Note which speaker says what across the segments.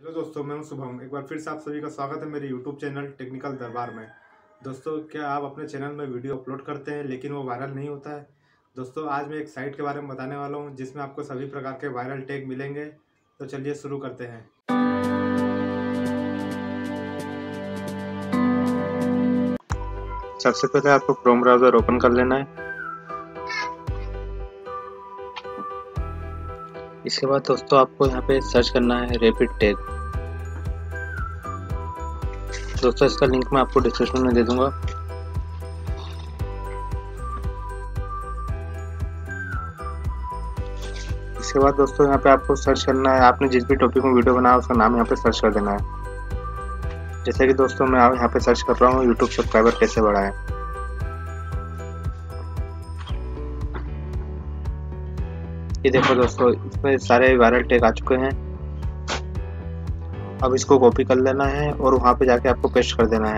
Speaker 1: Hello दोस्तों, मैं हूं शुभम। एक बार फिर से आप सभी का स्वागत है मेरे यूट्यूब चैनल टेक्निकल दरबार में। दोस्तों, क्या आप अपने चैनल में वीडियो अपलोड करते हैं लेकिन वो वायरल नहीं होता है? दोस्तों, आज मैं एक साइट के बारे में बताने वाला हूं जिसमें आपको सभी प्रकार के वायरल टैग मिलेंगे। तो चलिए शुरू करते हैं। सबसे पहले आपको क्रोम ब्राउज़र ओपन कर लेना है। इसके बाद दोस्तों आपको यहाँ पे सर्च करना है रैपिड टैग। दोस्तों, इसका लिंक मैं आपको डिस्क्रिप्शन में दे दूंगा। इसके बाद दोस्तों यहाँ पे आपको सर्च करना है, आपने जिस भी टॉपिक में वीडियो बनाया उसका नाम यहाँ पे सर्च कर देना है। जैसे कि दोस्तों मैं यहाँ पे सर्च कर रहा हूँ यूट्यूब सब्सक्राइबर कैसे बढ़ाएं। ये देखो दोस्तों, इसमें सारे वायरल टैग आ चुके हैं। अब इसको कॉपी कर लेना है और वहाँ पे जाके आपको पेस्ट कर देना है।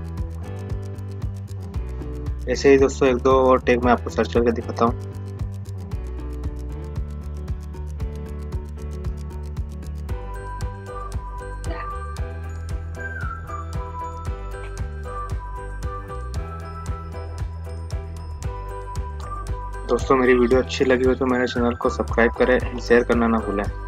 Speaker 1: ऐसे ही दोस्तों एक दो और टैग मैं आपको सर्च करके दिखाता हूँ। दोस्तों, मेरी वीडियो अच्छी लगी हो तो मेरे चैनल को सब्सक्राइब करें एंड शेयर करना ना भूलें।